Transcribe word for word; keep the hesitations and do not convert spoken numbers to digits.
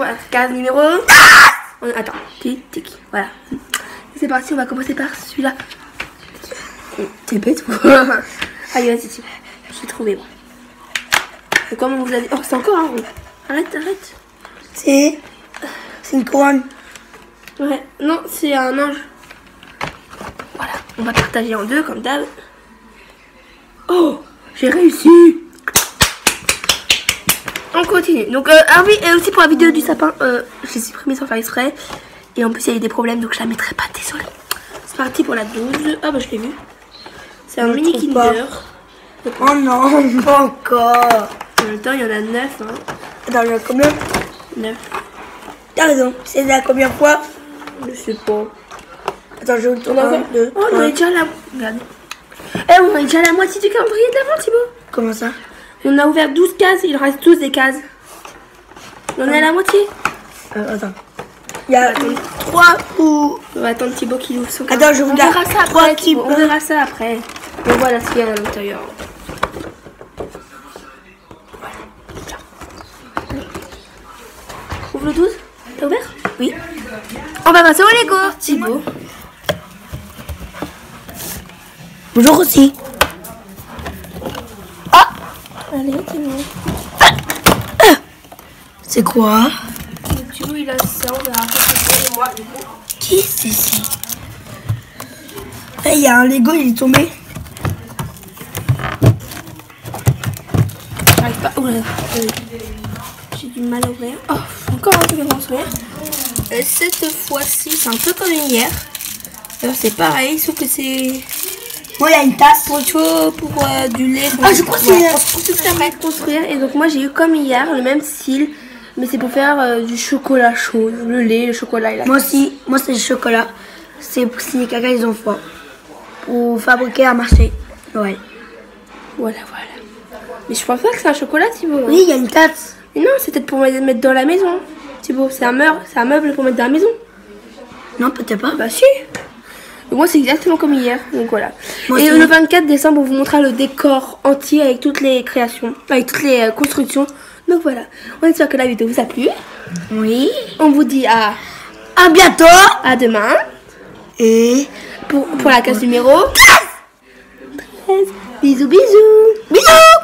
voilà, case numéro... On... Attends, tic, tic, voilà. C'est parti, on va commencer par celui-là. T'es bête ou quoi? Allez, vas-y, j'ai trouvé. Et comme on vous a dit... Oh, c'est encore un rond. Arrête, arrête. C'est... C'est une couronne. Ouais, non, c'est un ange. Voilà, on va partager en deux, comme d'hab. Oh, j'ai réussi. On continue. Donc, euh, ah oui, et aussi pour la vidéo du sapin, euh, j'ai supprimé sans faire exprès. Et en plus, il y a eu des problèmes, donc je la mettrai pas, désolée. C'est parti pour la douze. Ah bah, je l'ai vu. C'est un mini Kinder. Oh non, pas encore. En même temps, il y en a neuf. Hein. Attends, il y en a combien? neuf. T'as raison, c'est la combien fois? Je sais pas. Attends, je vais On a un, deux, Oh, on est déjà là. Regarde. Eh, on est déjà à la moitié du calendrier de l'avant, Thibaut. Comment ça? On a ouvert douze cases, il reste douze des cases. On est à la moitié. euh, Attends. Il y a trois ou... On va attendre Thibaut qui ouvre son Attends, je on regarde. verra ça trois après, qui Thibaut, on verra ça après. On voit ce qu'il y a à l'intérieur. Ouvre le douze. T'as ouvert? Oui. On va passer au Lego, Thibaut. Bonjour aussi. Ah. Allez, Thibaut. C'est quoi? Thibaut, il a ça, on verra ça. Moi, du coup. Qui c'est ça? Il y a un Lego, il est tombé. J'arrive pas. Oh là là. J'ai du mal à ouvrir. Oh, encore un truc à construire. Et cette fois-ci, c'est un peu comme hier. Alors, c'est pareil, sauf que c'est. Moi, il y a une tasse. Pour, tu vois, pour euh, du lait. Ah, je crois que c'est. Ouais, pour tout ça va construire. Et donc, moi, j'ai eu comme hier le même style. Mais c'est pour faire euh, du chocolat chaud. Le lait, le chocolat et la Moi aussi, moi, c'est le chocolat. C'est pour signer caca les enfants. Pour fabriquer un marché. Ouais. Voilà, voilà. Mais je pense pas que c'est un chocolat, Thibaut. Oui, il y a une tasse. Mais non, c'est peut-être pour mettre dans la maison. Thibaut, c'est un meuble, c'est un meuble pour mettre dans la maison. Non, peut-être pas. Bah si. Moi c'est exactement comme hier, donc voilà. Moi et aussi. le vingt-quatre décembre, on vous montrera le décor entier avec toutes les créations, avec toutes les euh, constructions. Donc voilà, on espère que la vidéo vous a plu. Oui. On vous dit à, À bientôt. à demain Et... pour, pour la case numéro treize. Bisous, bisous. Bisous.